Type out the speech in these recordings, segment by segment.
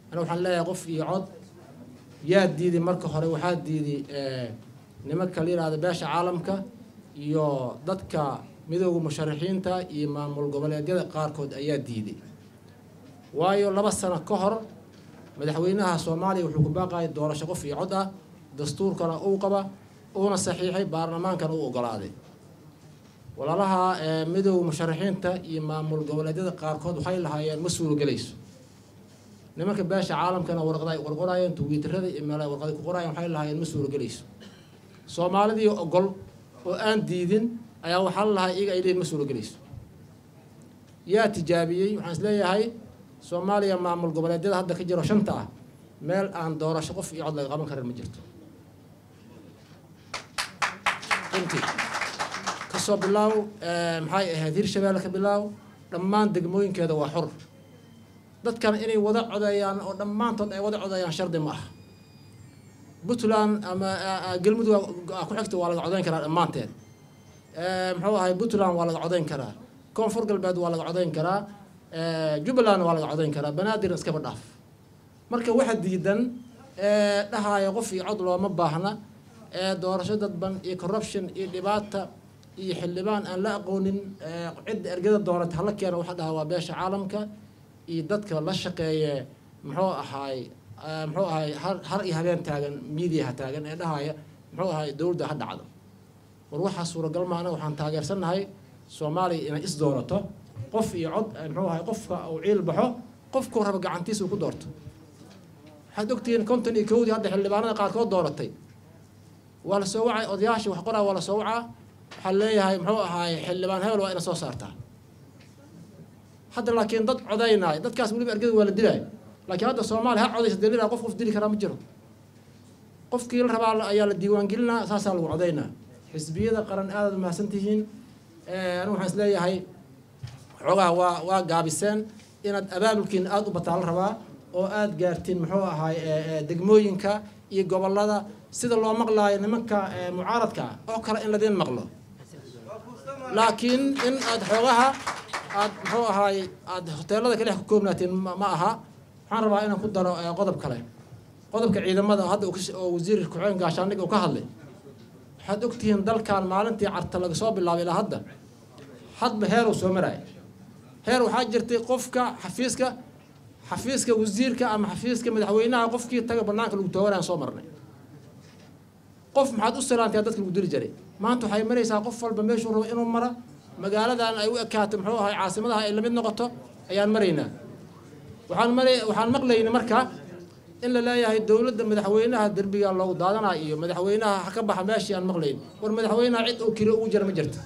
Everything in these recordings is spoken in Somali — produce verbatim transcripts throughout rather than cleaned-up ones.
أنا وحنا لا يقف يعض يا ديدي مركه هري وحاد ديدي اه نمك كلير هذا باش عالمك يو ضدك مدوق مشرحين تا إمام القبلة جد قاركود أياد ديدي وايو لبس سنة كهر مدحوينها سومالي وحكم باقي الدورة شقف في عدة دستور كان أوقبة ونا صحيحي برلمان كان أوقلاده ولا لها مدو مشرحين تا إمام القبلة جد قاركود وحيل هاي المسؤول جليس نمك باش عالم كان ورقضاي ورقضاي تويتر هذا إما لا ورقضاي قراي وحيل هاي المسؤول جليس سومالي دي أقول وأن ديدن أيا وحل هاي إيجا إلين مسؤول جليس يا تجابي وحنس لي هاي سوماليا معمول قبل هذا هذا كجرو شنطة مال عن دورة شقف يعض لي غابن كرر مجرد أنتي كسب بالله محي هذير شبالك بالله لما ندقموين كذا وحر ضد كان إني وضع عضيان أو لما تن وضع عضيان شرد معه بطلان أما قلمدو أكون حكت ولا عضيان كرا مانتين محوا هاي بطلان ولا عضيان كرا كونفور قلباد ولا عضيان كرا جبلان ولا عضين كرا بنادر اسكب ضعف marka waxa diidan ee dhahayo qof iyo cod looma baahna ee doorasho dadban iyo corruption iyo dhibaato iyo xildhibaan aan la aqoonin cid ergada doorad hala keeno waxa dhahaa waa beesha caalamka iyo dadka la shaqeeya muxuu ahaay muxuu ahaay har iyo habeen taagan media taagan ee dhahaya muxuu ahaay dawladda ha dhacdo war waxa suuragal ma ana waxaan taageersanahay Soomaaliya inay is doorato qof iyo cod muxuu ahaay qofka uu ciil baxo qofku raba gacantiisa ku doorto waxaad ogtiin konton iyo kowdii hadda xildhibaanada qaarkood dooratay wala soo wacay odayaasha wax qoraa wala soo wacaa waxa leeyahay muxuu ahaay xildhibaan hebel waa ina soo saartaa hadda laakiin dad codaynay dadkaas waliba ergada waa la dilay laakiin hadda Soomaaliya ha codaysa dilina qof qof dili kara ma jiro qofkii la rabaa ayaa la diiwaan gelinaa saasaa lagu codaynaa xisbiyada qaran aad ma santihiin ee anu waxaan isleeyahay xogaa waa waa gaabiseen inaad abaabulkiin aad u bataal rabaa oo aad gaartiin muxuu ahaay degmooyinka iyo gobolada sida loo maqlaayo nimanka mucaaradka oo kale in la deen maqlo laakiin in aad xogaha aad muxuu ahaay aad hoteelada kale ku koobnaatiin ma aha waxaan rabaa inaan ku daro qodob kale qodobka ciidamada hadda oo wasiir ku-xigeen gaashaandhig uu ka hadlay waxaad ogtihiin dalkan maalintii carta laga soo bilaabay ilaa hadda hadba heer uu soo maray heer waxaa jirtay qofka xafiiska xafiiska wasiirka ama xafiiska madaxweynaha qofkii taga banaanka lagu tooganaa soo marnay qof maxaad u salaantay dadka lagu diri jiray maanta waxay maraysaa qof walba meeshuu rabo inuu mara magaaladan ay u ekaato muxuu ahaay caasimadaha ay la mid noqoto ayaan maraynaa waxaan maray waxaan maqlaynay marka in la leeyahay dawladda madaxweynaha darbiga loogu daadanaa iyo madaxweynaha ka baxa meeshii aan maqlayn war madaxweynaha cid oo kiro ugu jira ma jirto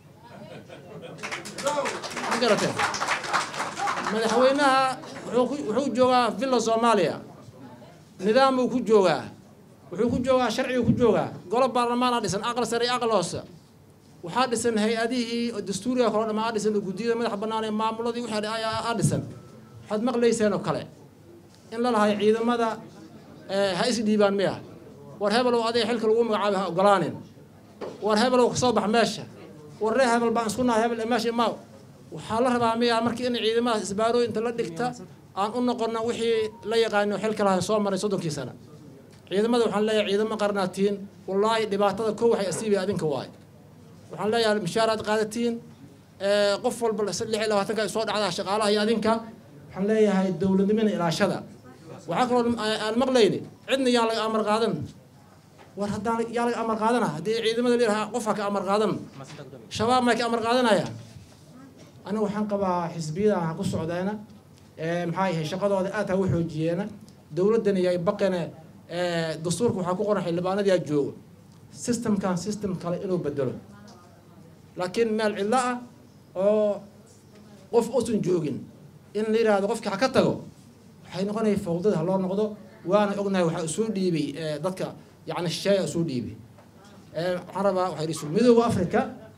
garate madaxweynaha wuxuu joogaa villa Soomaaliya nidaam uu ku joogaa wuxuu ku joogaa sharci uu ku joogaa golo baarlamaan dhisan aqal sare aqal hoose waxa dhisan hay'adihii dastuuriga kala dhamaa dhisan guddiga madax bannaan ee maamuladii waxa ay dhisan waxaad maqlayseen oo kale in la lahay ciidamada ee ha is dhiibaan miya war hebel oo aday xilka lagu magacaabo ha ogolaanin war hebel oo soo bax meesha war reer hebel baan isku nahay hebel meesha ma waxa la rabaa miya markii in ciidamada isbaaro inta la dhigta aan u noqono wixii la yaqaano xilka lahayn soo maray soddonkii sano ciidamada waxaan leeyahay ciidamo qarnaatiin wallahi dhibaatada koow waxay asiibay adinka waay waxaan leeyahay mishaaraad qaadatiin ee qof walba lix iyo labaatan ka soo dhacda shaqaalaha iyo adinka waxaan leeyahay dawladnimada ilaashada waxa kale aan maqlayni cidna yaa laga amar qaadan war haddaan yaa laga amar qaadana haddii ciidamada leeyahay qof ka amar qaadan shabaab ma ka amar qaadanaya ana waxaan qabaa xisbiyada ku socdaana ee maxay yahay shaqadooda aad ha u xoojiyeena dawladdan iyo baqana ee dastuurku waxa ku qoran xildhibaanada joogo system kan system kale inuu bedelo laakiin meel cilla ah oo qof uusan joogin in la yiraahdo qofka ka tago waxay noqonaysaa fawdada loo noqdo waana ognahay waxa soo dhiibay dadka yaani shay soo dhiibay ee waxaan rabaa waxay rasuul midowga Afrika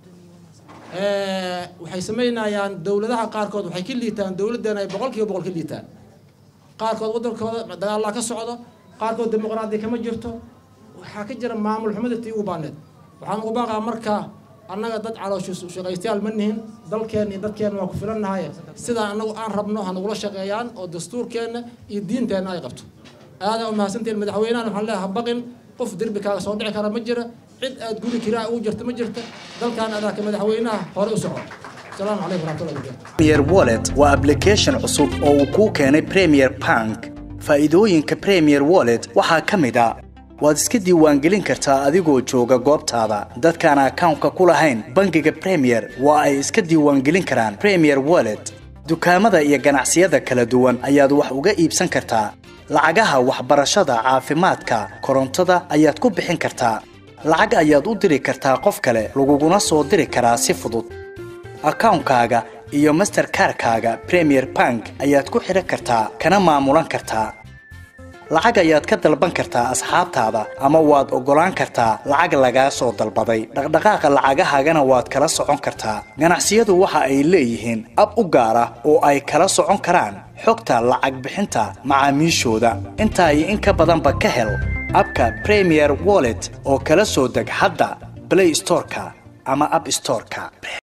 ee waxay sameynayaan dawladaha qaarkood waxay ka liitaan dawladana ay boqolkiiba boqol ka liitaan qaarkood wadankooda dagaal la ka socdo qaarkood dimuqraadi kama jirto waxa ka jira maamul xumada tii u baaneed waxaan ugu baaqaa marka annaga dad caloosh shaqaystayaal ma nihin dalkeen iyo dadkeen waa ku filannahay sida annagu aan rabno ha nagula shaqeeyaan oo dastuurkeena iyo diinteena ay qabto aada u mahadsantiin madaxweynaha waxaan leeyahay baqin qof dirbi kaaga soo dhici kara ma jira cid aad guri kiraa ugu jirta ma jirta dalkan adaa madaxweynaha hore u soco السلام عليكم ورحمة الله وبركاته. Premier Wallet waa application cusub oo uu ku keenay Premier Bank. Faa'iidooyinka Premier Wallet waxaa ka mid ah waad iska diiwaangelin kartaa adigoo jooga goobtaada. Dadka aan account-ka ku lahayn bangiga Premier waa ay iska diiwaangelin karaan Premier Wallet. Dukaamada iyo ganacsiyada kala duwan ayaad wax uga iibsan kartaa. Lacagaha waxbarashada, caafimaadka, korontada ayaad ku bixin kartaa. Lacag ayaad u diri kartaa qof kale, laguguna soo diri karaa si fudud. account-kaaga iyo Mastercard-kaaga Premier Bank ayaad ku xiran kartaa kana maamulan kartaa. Lacag ayaad ka dalban kartaa asxaabtaada ama waad ogolaan kartaa lacag laga soo dalbaday. Dhaqdhaqaaqa lacagahaagana waad kala socon kartaa. Ganacsiyadu waxa ay leeyihiin app u gaar ah oo ay kala socon karaan xogta lacag bixinta macaamiishooda. Intaa iyo in ka badanba ka hel abka Premier Wallet oo kala soo deg hadda Play Store-ka ama App Store-ka.